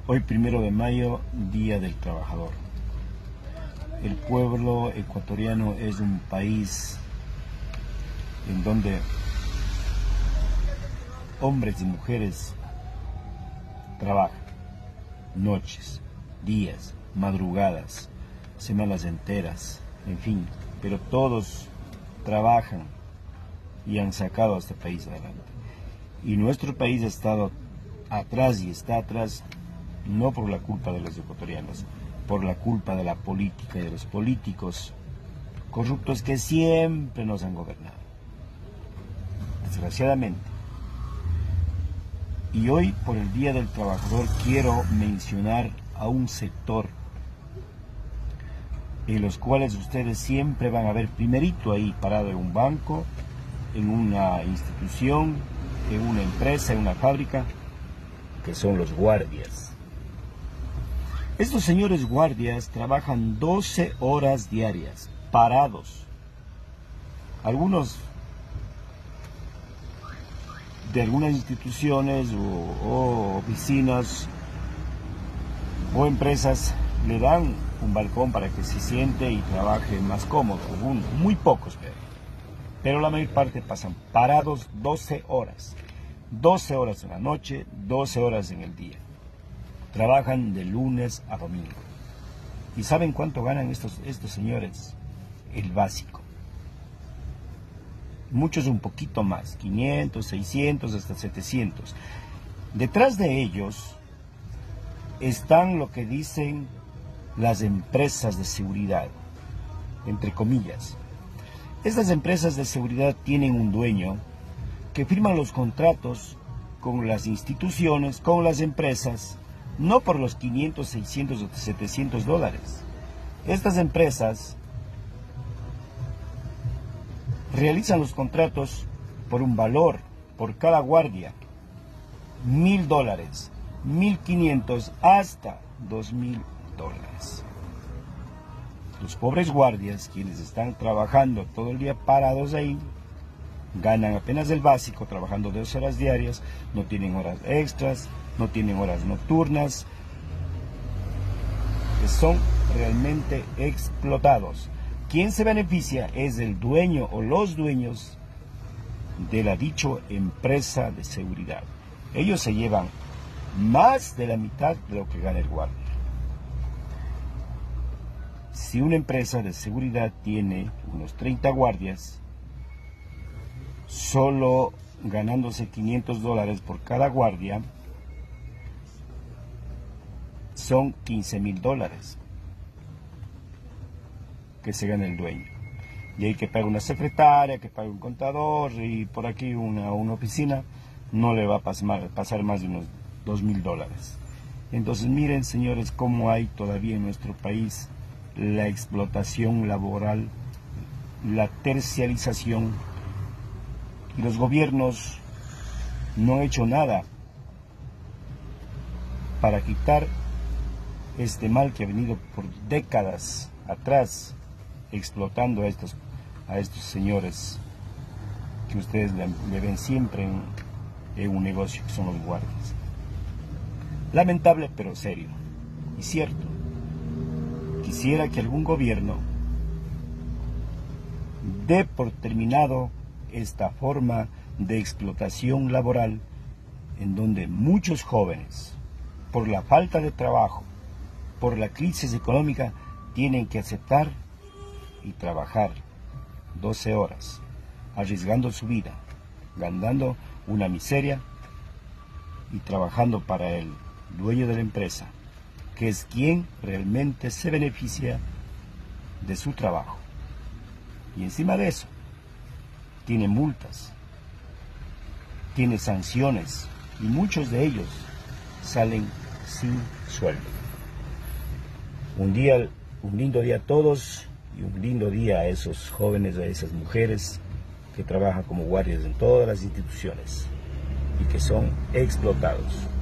Hoy, 1 de mayo, Día del Trabajador. El pueblo ecuatoriano es un país en donde hombres y mujeres trabajan noches, días, madrugadas, semanas enteras, en fin, pero todos trabajan y han sacado a este país adelante. Y nuestro país ha estado atrás y está atrás no por la culpa de los ecuatorianos, por la culpa de la política y de los políticos corruptos que siempre nos han gobernado, desgraciadamente. Y hoy, por el Día del Trabajador, quiero mencionar a un sector en los cuales ustedes siempre van a ver primerito ahí parado en un banco, en una institución, en una empresa, en una fábrica, que son los guardias. Estos señores guardias trabajan 12 horas diarias, parados. Algunos de algunas instituciones o oficinas o empresas le dan un balcón para que se siente y trabaje más cómodo, muy pocos, pero la mayor parte pasan parados 12 horas. 12 horas en la noche, 12 horas en el día. Trabajan de lunes a domingo. ¿Y saben cuánto ganan estos señores? El básico. Muchos un poquito más, 500, 600, hasta 700. Detrás de ellos están lo que dicen las empresas de seguridad, entre comillas. Estas empresas de seguridad tienen un dueño que firman los contratos con las instituciones, con las empresas, no por los 500, 600 o 700 dólares. Estas empresas realizan los contratos por un valor, por cada guardia, $1,000, 1,500 hasta 2,000 dólares. Los pobres guardias, quienes están trabajando todo el día parados ahí, ganan apenas el básico, trabajando 2 horas diarias, no tienen horas extras, no tienen horas nocturnas, que son realmente explotados. Quien se beneficia es el dueño o los dueños de la dicha empresa de seguridad. Ellos se llevan más de la mitad de lo que gana el guardia. Si una empresa de seguridad tiene unos 30 guardias, solo ganándose 500 dólares por cada guardia, son 15,000 dólares que se gana el dueño. Y hay que pagar una secretaria, que pague un contador, y por aquí una oficina, no le va a pasar más de unos 2,000 dólares. Entonces miren, señores, cómo hay todavía en nuestro país la explotación laboral, la terciarización, y los gobiernos no han hecho nada para quitar este mal que ha venido por décadas atrás, explotando a estos señores que ustedes le ven siempre en un negocio, que son los guardias. Lamentable, pero serio y cierto. Quisiera que algún gobierno dé por terminado esta forma de explotación laboral, en donde muchos jóvenes, por la falta de trabajo, por la crisis económica, tienen que aceptar y trabajar 12 horas, arriesgando su vida, ganando una miseria y trabajando para el dueño de la empresa, que es quien realmente se beneficia de su trabajo. Y encima de eso, tiene multas, tiene sanciones, y muchos de ellos salen sin sueldo. Un lindo día a todos, y un lindo día a esos jóvenes, a esas mujeres que trabajan como guardias en todas las instituciones y que son explotados.